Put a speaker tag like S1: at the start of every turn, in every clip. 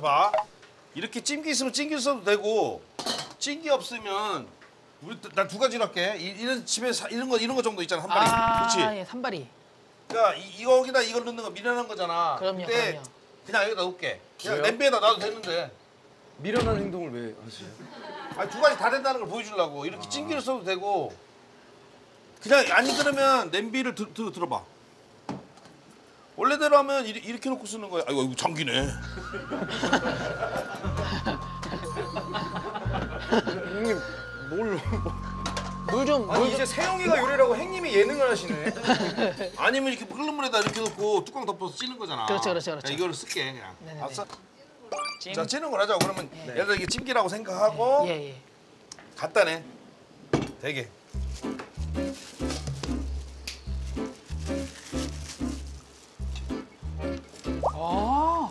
S1: 봐. 이렇게 찜기 있으면 찜기 써도 되고 찜기 없으면 난 두 가지로 할게. 이런 집에 이런 거 정도 있잖아 한 발이. 그렇지.
S2: 예, 산발이.
S1: 그러니까 이거기다 이걸 넣는 거 미련한 거잖아.
S2: 그럼요,
S1: 근데
S2: 그럼요.
S1: 그냥 여기다 놓을게. 그냥
S3: 왜요?
S1: 냄비에다 놔도 되는데.
S3: 미련한 행동을 왜 하세요?
S1: 아니 두 가지 다 된다는 걸 보여주려고. 이렇게 찜기를 써도 되고. 그냥 아니 그러면 냄비를 들어봐. 원래대로 하면 이렇게 놓고 쓰는 거야. 아이고 이거 장기네.
S3: 형님 뭘?
S2: 물
S3: 이제 세영이가 요리라고 형님이 예능을 하시네.
S1: 아니면 이렇게 끓는 물에다 이렇게 넣고 뚜껑 덮어서 찌는 거잖아.
S2: 그렇죠.
S1: 그러니까 이거를 쓸게 그냥.
S2: 네네네.
S1: 알았어? 자 찌는 걸 하자고. 그러면 예를 들어 이게 찜기라고 생각하고
S2: 예, 예.
S1: 갖다 내. 되게.
S2: 아.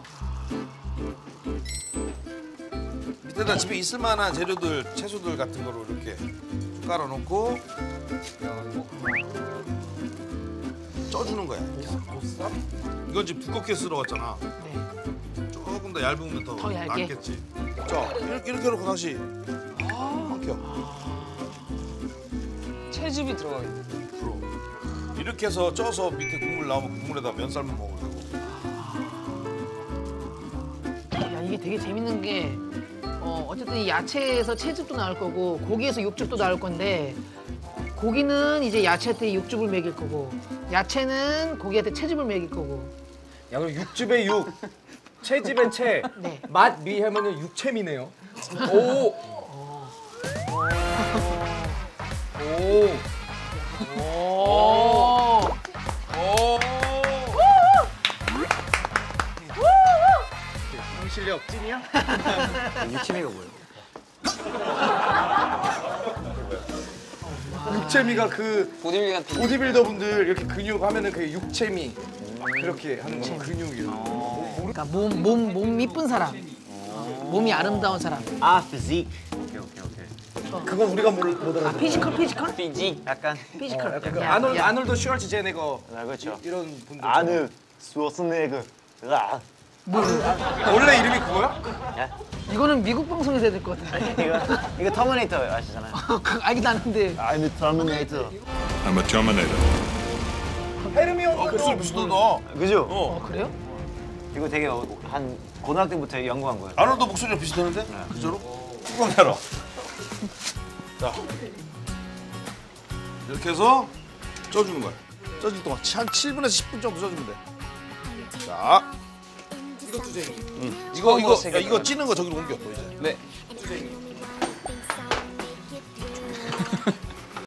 S1: 밑에다 집에 있을 만한 재료들, 채소들 같은 거로 이렇게 깔아놓고 쪄주는 거야. 이건 지금 두껍게 쓸어왔잖아.
S2: 네.
S1: 조금 더 얇으면 더
S2: 더 얇게?
S1: 낫겠지. 쪄. 이렇게 놓고 다시 막혀.
S4: 채즙이 들어가겠네.
S1: 그럼. 이렇게 해서 쪄서 밑에 국물 나오면 국물에다 면 삶아 먹으면 되고.
S2: 야, 이게 되게 재밌는 게 어쨌든 이 야채에서 채즙도 나올 거고 고기에서 육즙도 나올 건데 고기는 이제 야채한테 육즙을 먹일 거고 야채는 고기한테 채즙을 먹일 거고.
S3: 야 그럼 육즙의 육, 채집의 채,
S2: 네.
S3: 맛 미 하면은 육채미네요. 오. 오. 형 실력 찐이야?
S4: 육체미가 뭐예요?
S3: 육채미가 그
S4: 보디빌딩 같은.
S3: 보디빌더 분들 이렇게 근육 하면은 그게 육채미 그렇게 하는 거 근육이요.
S2: 그러니까 몸 이쁜 사람. 몸이 아름다운 사람.
S4: 아, 피직. 오케이.
S3: 그건 우리가 못 알아들어.
S2: 피지컬?
S4: 피직. 약간.
S2: 피지컬.
S3: 약간 그
S2: 야,
S3: 아놀드
S2: 야.
S3: 아놀드 슈왈츠제네거
S4: 그렇죠.
S3: 이런 분들.
S5: 아느 스워스네그 아
S3: 원래 이름이 그거야?
S2: 이거는 미국 방송에서 해야 될 것 같은데.
S4: 이거 터미네이터 아시잖아요.
S2: 알긴 아는데.
S5: I'm a Terminator.
S6: I'm a Terminator.
S3: 헤르미 형
S1: 목소리 비슷하다.
S4: 그죠?
S2: 그래요?
S4: 이거 되게 한 고등학교 때부터 연구한 거예요.
S1: 아놀드 목소리가 비슷하는데? 그저로? 뚜껑 열어. 자. 이렇게 해서 쪄주는 거야. 쪄줄 동안 한 7분에서 10분 정도 쪄주면 돼. 자. 이거 찌는 거 저기로 옮겨 또 이제.
S4: 네.